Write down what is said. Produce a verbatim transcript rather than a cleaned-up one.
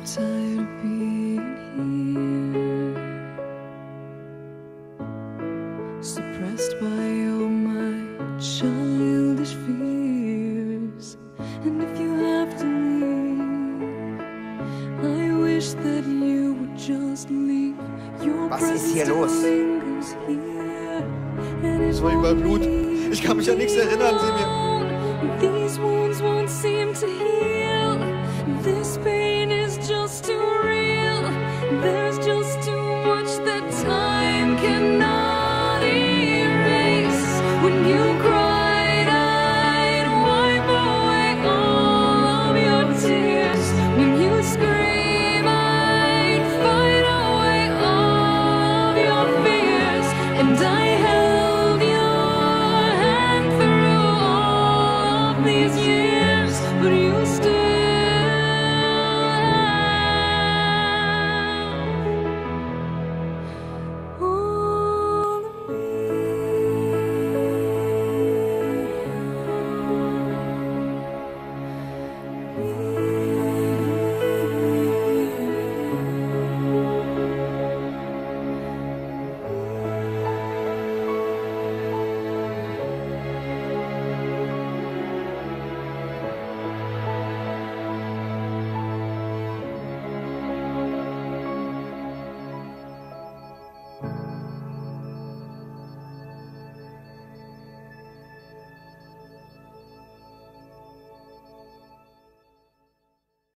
I'm tired of being here, suppressed by all my childish fears. And if you have to leave, I wish that you would just leave. Your Was ist hier los? So, überall Blut. Ich kann mich an nichts erinnern, sieh mir. These wounds won't seem to heal. This pain is just too real.